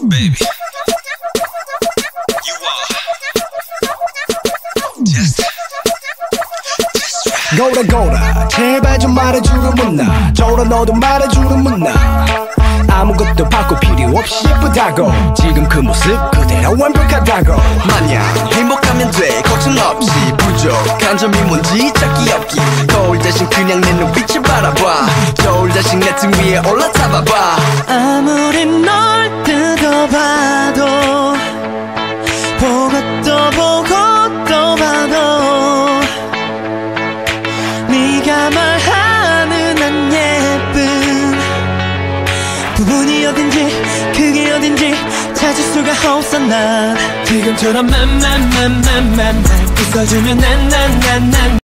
baby. You are just 거울아 거울아 제발 좀 말해주는 문나 저라 너도 말해주는 문나 아무것도 바꿀 필요 없이 예쁘다고 지금 그 모습 그대로 완벽하다고 마냥 행복하면 돼 걱정 없이 부족한 점이 뭔지 찾기 없기 거울 대신 그냥 내 눈빛을 바라봐 저울 대신 내 등 위에 올라타봐봐 아무리 널 뜯어봐도 보고 또 보고 또 봐도 네가 말하는 안 예쁜 부분이 어딘지 그게 어딘지 찾을 수가 없어 난 지금처럼 맘 웃어주면 난